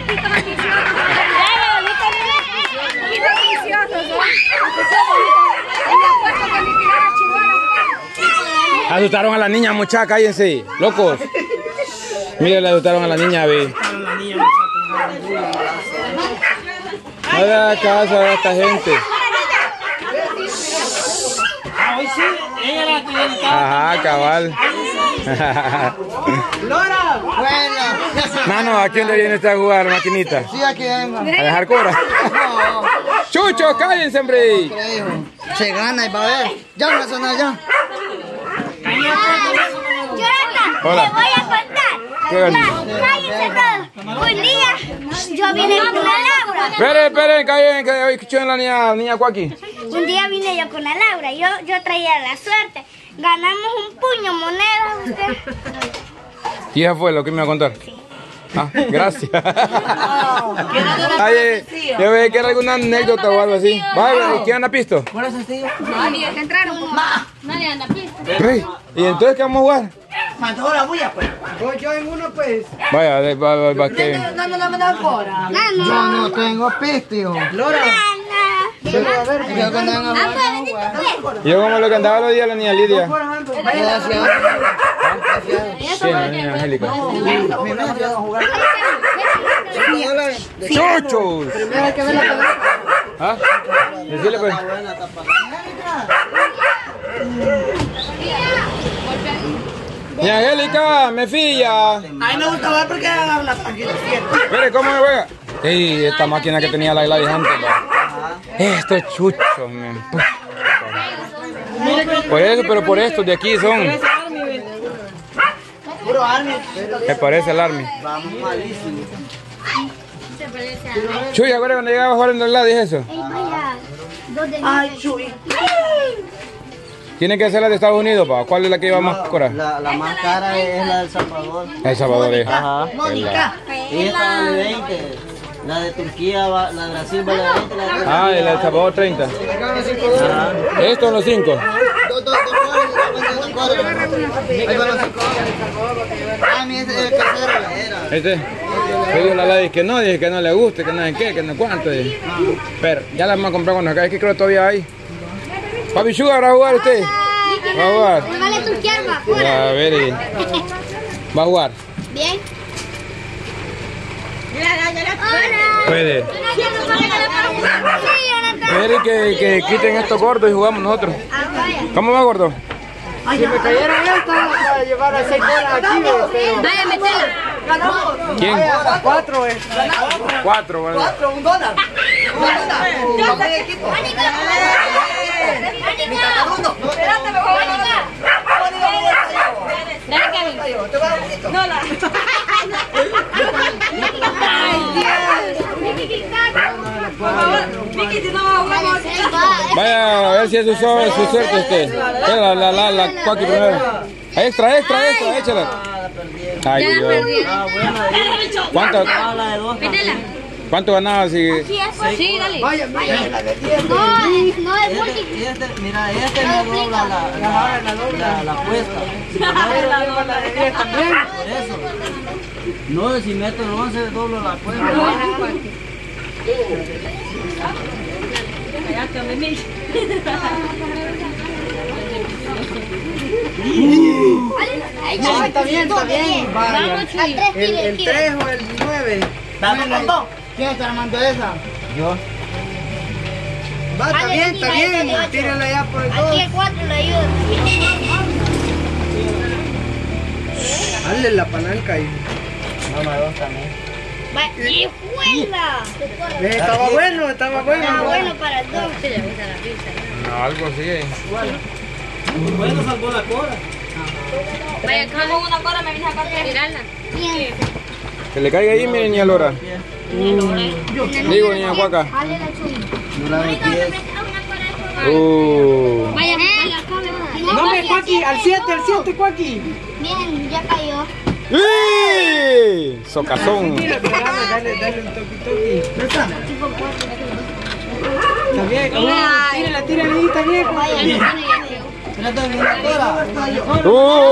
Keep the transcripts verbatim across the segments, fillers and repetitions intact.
Asustaron a la niña, muchachos, cállense, locos. Miren, le asustaron a la niña, ve. No le hagas caso a esta gente. Ajá, cabal. Lora, bueno. Mano, ¿a quién le viene usted a jugar maquinita? Sí, aquí vengo. ¿A dejar cobra? No. Chucho, cállense, hombre. Se gana y va a ver. Ya me suena ya. Hola. Te voy a contar. Cállense todos. Un día yo vine con la Laura. Esperen, esperen, cállense, que hoy escuché la niña, niña Cuaki. Un día vine yo con la Laura. Yo, yo traía la suerte. Ganamos un puño monedas. Usted. ¿Y eso fue lo que me iba a contar? Sí. Ah, gracias. Ay, yo veía que era alguna anécdota o algo así. Vaya, ¿quién anda pisto? ¿Por eso sí? Nadie, que entraron. Nadie anda pisto. ¿Y entonces qué vamos a jugar? Mandó la bulla, pues. Voy yo en uno, pues. Vaya, va, va, va, que... No, no, no me da fora. Yo no tengo pistio. Lora. Yo como lo que andaba los días la niña Lidia. Gracias. Sí, la niña Angélica. ¡Chuchos! Primero que ver la pelota. ¿Ah? Decirle pues. Niña Angélica, me filla. A mí me gusta ver porque hagan la página siete. Mire, ¿cómo me juega? Ey, esta máquina que tenía la Gladys antes, va. Esto es chucho, man. Por eso, pero por estos de aquí son. Puro Army. Me parece el Army. Vamos malísimo. Chuy, ¿acuerdas cuando llegaba a jugar en el Gladys eso? Ay, Chuy. Tiene que ser la de Estados Unidos, pa. ¿Cuál es la que lleva más cora? La, la más cara es la del Salvador. El Salvador es. Ajá. Mónica. Y esta vale veinte. La de Turquía, va, la de Brasil vale veinte. La de Ah, y la de Salvador treinta. Ajá. Estos son los cinco. Dos, dos, dos, cuatro. Ahí van los cinco. Ah, mi es el casero. Este. Yo digo la Gladys que no, dije que no le guste, que no sé qué, que no cuánto. Dije. Pero ya la vamos a comprar cuando acá, es que creo que todavía hay. Papi Sugar, ¿va a jugar usted? ¿Va a jugar? Vale turquear, va. A ver, y... ¿va a jugar? Bien. Puede. Mire que, que quiten estos gordos y jugamos nosotros. ¿Cómo va, gordo? Si me cayeron estas para llevar a seis bolas aquí, pero... Vaya, metela. Ganamos. ¿Quién? Cuatro, eh. Cuatro, ¿vale? Cuatro, un dólar. Un dólar. Un equipo. Uno. Espérate, me voy a ganar. Dale, Kevin. Te voy a dar un poquito. No, la. Ay, Dios. Por favor, Vicky, si no vamos a Vaya a ver si es su, suerte, su suerte usted. La, la, la, la, Cuaki primero. Extra, extra, extra, échala. Ay, Dios. ¿Cuánto, ¿Cuánto ganaba si...? Sí, dale. Vaya, mira, la de diez. No, no es Este, multi. este, mira, este no dobla la, la, la, la apuesta. La de diez también. Por eso. No, si meto el once, doblo la apuesta. No, está bien, está bien. Vaya. El, el tres o el nueve. ¿Quién está armando esa? Yo. Va, está bien, está bien. Tírala ya por el dos. Aquí el cuatro le ayuda. Dale la palanca ahí. Mamá, dos también. ¡Y juela! Eh, Estaba bueno, estaba bueno. Está bueno para el dos. No, algo así. Bueno, salvó la cora. Vaya, como una cora me vine a sacar de tirarla. Bien. Que le caiga ahí, miren, niña Lora. Digo, niña Cuaca. Dale la chula. No la metí. Uh. Vaya, vaya, No me Cuaki, al siete, al siete, Cuaki. bien, ya cayó. ¡Sí! Socazón. Mira, espérame, dale, dale un toqui toqui. Préstame. Está bien, tírala, tírala ahí, está bien. Vaya, no, ya Espérate, mira la cora.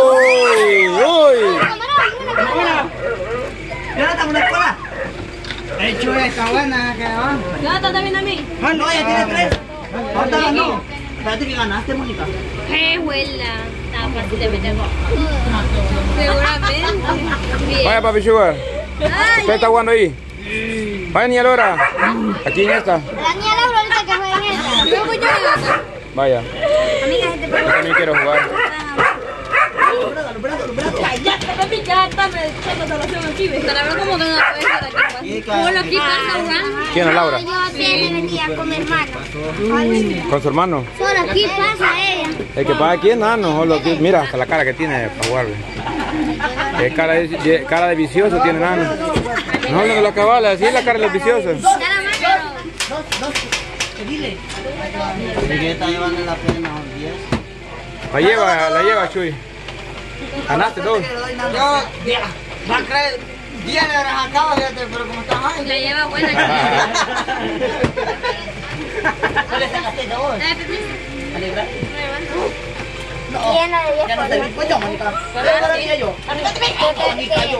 ¡Uy! ¡Uy! Espera, espérate, una escuela. hecho está buena, que va. ¿No está bien a mí? Ah, no, ya tiene tres. ¿Cuántas ganó? Espérate que ganaste, Mónica. ¡Qué huela! Está fácil de meter. Seguramente. Vaya, papi Sugar. ¿Usted está jugando ahí? Vaya, niña Laura. Aquí en esta. La niña Laura ahorita que juega en esta. Yo voy a Vaya. Amiga, este Yo también quiero jugar. Cállate, papi, ya está me echando relación aquí. La verdad como que no puede estar aquí. Solo aquí pasa jugando. ¿Quién es Laura? Yo ayer venía con mi hermano. ¿Con su hermano? Solo aquí pasa ella. El que pasa aquí es nano. Solo aquí, mira, hasta la cara que tiene para jugarle. Es cara de, de- cara de vicioso tiene nano. No, no la cabala, así es la cara de los viciosos. Dile. ¿Qué está llevando la pena? diez. La lleva, la lleva, Chuy. Ganaste dos. Yo, ya, va a creer. diez le habrás sacado, fíjate, pero como está mal. La lleva buena. ¿Cuál le sacaste dos? ¿Alegra? Llena de diez Ya no te vi, pues yo, Mónica. Pero ahora dije yo. Mónica, yo.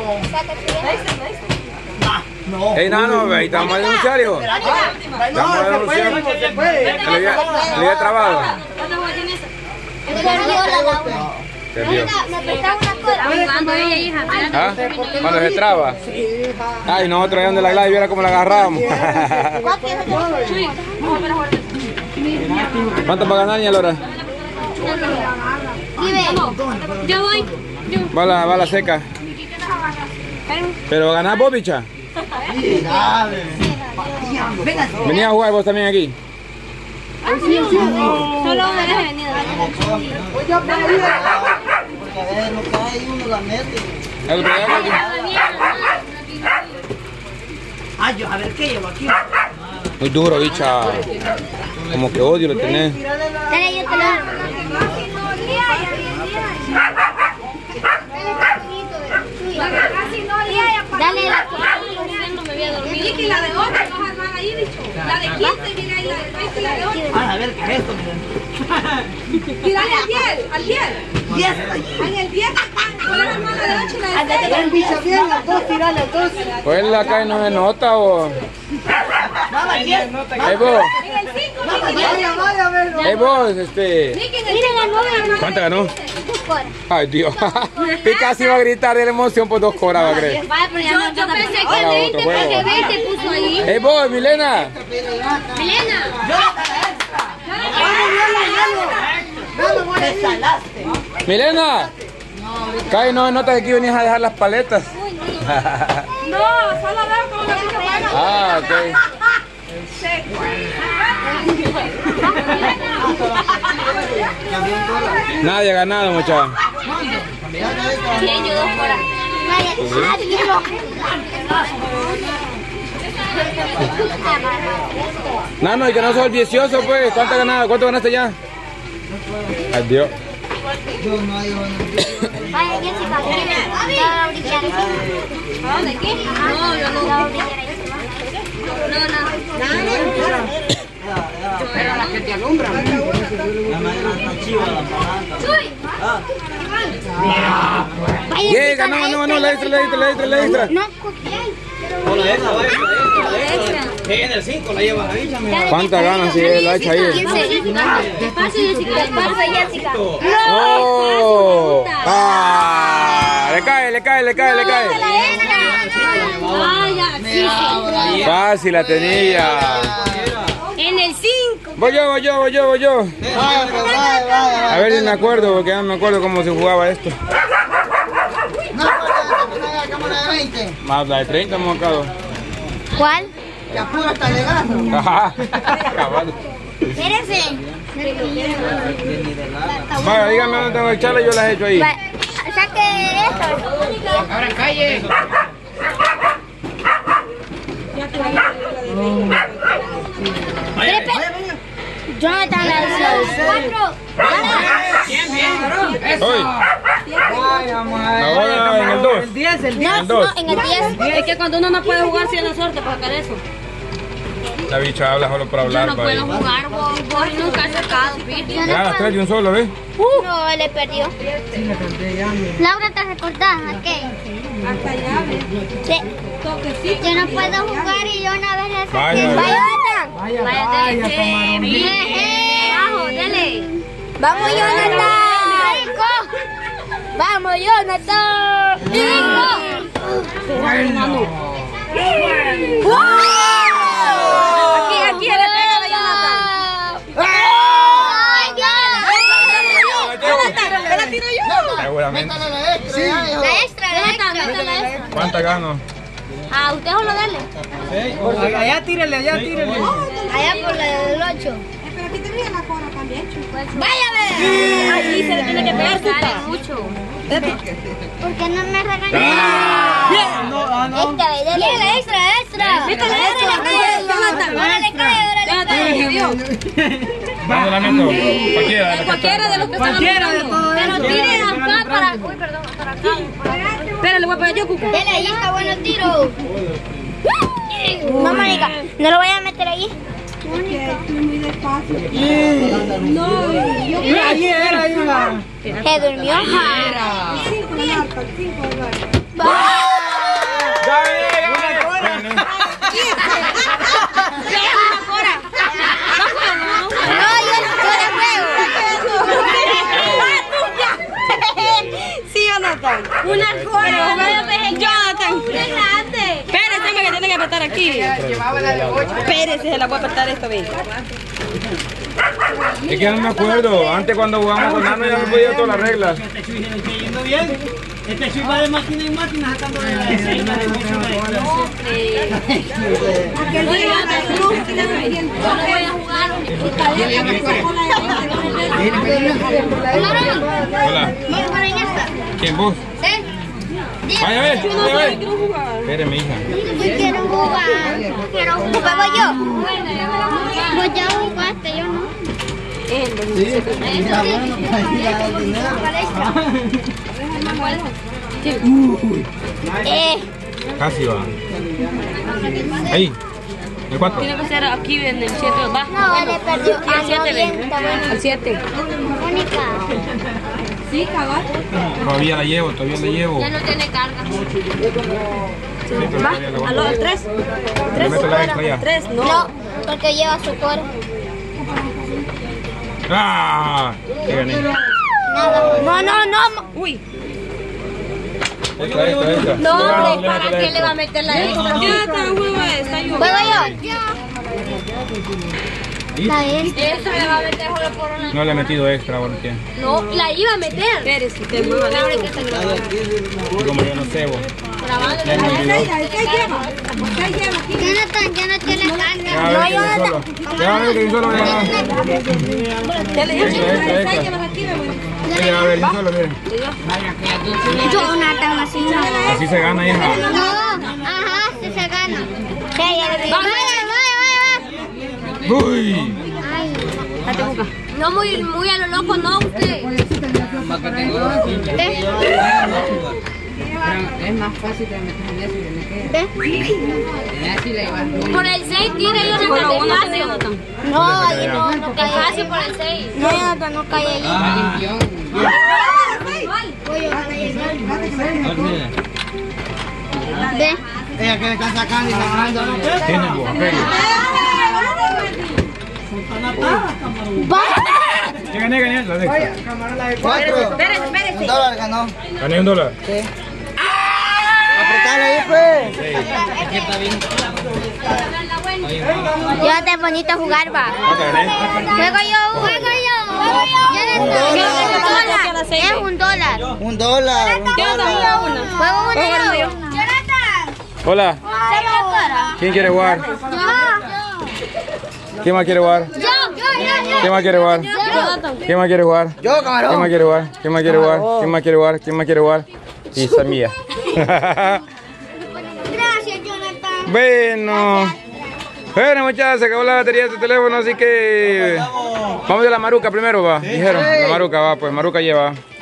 No. Ey, nano, ahí estamos a denunciar, hijo. No, Vamos a se puede, denunciar. se puede. Le había, le había trabado. ¿Cuántas juegas tiene esa? Se vio. Me prestaba una cola. Está jugando ella, hija. ¿Ah? Cuando se traba. Ay, nosotros allá donde la Gladys viera cómo la agarramos. ¿Cuánto va a ganar, niña Laura? Yo voy. Yo. Va la, va la seca. Pero ganás vos, bicha. Venía a jugar vos también aquí. Solo una vez he venido. Pues yo para ir. Porque a veces no cae y uno la mete. El problema es que- Ay, yo, a ver qué llevo aquí. Muy duro, bicha. Como que odio lo tenés. Dale, yo te lo hago. Dale la No me había dormido. Y la de ocho, dos armas ahí, bicho. La de quince, mira ahí, la de veinte y la de ocho. Ah, a ver qué es esto, miren. Tirale al diez, al diez. diez. En el diez, con la hermana de ocho y la de seis. Ven, bicha, bien, las dos, tirale, las dos. Pues la cae no se nota o. Mamá, diez. Ey vos, En el cinco, Vaya, vaya, a ver. ey vos, este. Mira, ganó, ganó. ¿Cuánto ganó? Dos coras. Ay, Dios. Y casi iba a gritar de la emoción por dos coras, va a creer. Yo, yo pensé que Haga veinte, otro juego. porque veinte puso ahí. Ey vos, Milena. Milena. Te salaste. Milena. Cae no se nota que aquí venís a dejar las paletas. No, solo veo como la pica para. Ah, ok. Nadie ha ganado, muchachos. Bien, yo dos horas. Nano, y que no sos vicioso, pues. ¿Cuánto has ganado? ¿Cuánto ganaste ya? Adiós. Vaya, Jessica, mira. Va a brillar. ¿De qué? No, yo no. Va a brillar ahí. No, no. Pero las que te alumbran. La madera está chiva, la palanca. Vaya, Yeah, Jessica, ganó, ganó, ganó. La extra, la extra, la extra, la extra. No, En el cinco la llevas ahí, chame. ¿Cuántas ganas si la hecha ahí? Despacio, Jessica. Despacio, Jessica. ¡Oh! ¡Ah! Le cae, le cae, le cae, le cae. Ay, sí, sí. Fácil la tenía. En el cinco. Voy yo, voy yo, voy yo, voy yo. A ver si me acuerdo, porque ya no me acuerdo cómo se jugaba esto. No, cámara de veinte. Más la de treinta hemos sacado. ¿Cuál? Que apura hasta llegar. Ajá. Cabal. Espérese. Vaya, dígame dónde tengo que echarla, yo las he hecho ahí. Va- Saque esto. Ahora calle. Pepe. Jonathan la cuatro. Bien, bien. Hoy. Ahora en el dos. El diez, el diez. No, En dos. no, en el diez. Es que cuando uno no puede jugar, tiene suerte para sacar eso. La bicha habla solo por Yo hablar. no vaya. puedo jugar, vos, vos nunca has sacado, ¿viste? Yo Ya, no las tres de un solo, ¿ves? puedo. No, él le perdió. Laura, ¿te recordás? ¿A qué? Hasta allá, ¿ves? Sí. toquecito. Yo no puedo jugar y yo una vez le saqué. Vaya, Vaya, Vaya, vaya, camarón. Abajo, dele. Vamos, Jonathan. Cinco. Vamos, Jonathan. Cinco. Bueno. Aquí, aquí, le pega a Jonathan. ¡Ay, Dios! ¿Me la tiro yo? Seguramente. La extra, la extra. ¿Cuánta gano? Ah, usted solo dale. Allá tírele, allá tírele. Allá por la del ocho. Pero aquí tenía la cora también, ¡Vaya, bebé! Ahí se le tiene que pegar, sale mucho. ¿Por qué no me regañas? Ah. No, ah, no. Extra, bebé. Extra, extra, extra. Métale, extra, Jonathan. Ahora le cae, ahora le Jonathan, cae. Dios. ¿Dónde la meto? Cualquiera. de las que Cualquiera de los que están Cualquiera de jugando. todos. Pero tire acá para... Uy, perdón, para acá. Espera, le voy a pegar yo, Cuca. Dale, ahí está bueno el tiro. No, Mónica, no lo voy a meter ahí. Ahí era, ahí era. Se durmió. No, yo yo le juego. Sí, Jonathan. Una cora. Jonathan. Espérese, que tiene que apretar aquí. Llevaba la de ocho. Espérese, se la voy a apretar esto bien. Es que no me acuerdo. Antes cuando jugamos con Nano ya me podía todas las reglas. Este Chuy se le está yendo bien. Este Chuy va de máquina en máquina sacando de la escena de mucho de Aquel día no voy a jugar. Hola. Vamos a jugar en esta. ¿Quién vos? ¿Sí? Vaya a ver, vaya a ver. Espérame, hija. Yo quiero jugar. Quiero jugar. ¿Juego yo? Pues ya jugaste, yo no. Eh, Casi va. Ahí. El cuatro. Tiene que ser aquí en el siete, va. no, le perdió. Ah, no, bien, está bueno. Al siete. Mónica. Sí, cabal. Todavía la llevo, todavía la llevo. Ya no tiene carga. Sí, pero todavía la voy a- ¿Aló? ¿El tres? Le meto la extra ya. ¿Tres? No. No, porque lleva su cora. ¡Ah! ¿Qué gané? Nada. No, no, no. Uy. Extra, extra, extra. No, Le gano, ¿para meto la qué le va a extra. meter la extra? Ya está, juego esta. ¿Juego yo? ¿Y? La extra. Esa le va a meter solo por una. No le he metido extra, ¿por qué? No, la iba a meter. Espérese, usted mueva la que está grabando. Como yo no sé, vos. Grabando. Ya me olvidó. Jonathan, ya no tiene carga. Ya va a ver que yo solo. Ya va a ver que yo solo voy a ganar. Extra, extra, extra. Mire, a ver, yo solo, mire. Jonathan, así no. Así se gana, hija. No, ajá, sí se gana. Sí, ya le vi. Vaya, vaya, vaya. Uy. Ay, No muy, muy a lo loco, no usted. Es más fácil de meter en eso y me queda. ¿ve? Así la iba. Por el seis tira yo no te fácil. No, ahí no, no cae. Fácil por el seis. No, Jonathan, no cae ahí. Limpión. Voy a ganar el ¿ve? Ella que le están sacando y sacando. Tiene vos, aquello. ¿Qué gané, gané? La de extra. Camarón, la de cuatro. Espérese, espérese. Un dólar ganó. Gané un dólar. Apretale ahí, pues. Jonathan, es bonito jugar, va. ¿Cuánto gané? Juego yo, juego yo. Jonathan, es un dólar. Un dólar. Un dólar. Juego uno yo. Jonathan. Hola. ¿Quién quiere jugar? Yo. ¿Quién más quiere jugar? Yo, yo, yo. ¿Quién más quiere jugar? ¿Quién más quiere jugar? Yo, ¿Quién camarón. más quiere jugar? ¿Quién más quiere jugar? ¿Quién más quiere jugar? ¿Quién más quiere jugar? Y esa es mía. Gracias, Jonathan. Bueno. Bueno, muchachos, se acabó la batería de tu teléfono, así que vamos a la maruca primero, va. Dijeron, la maruca va, pues maruca lleva.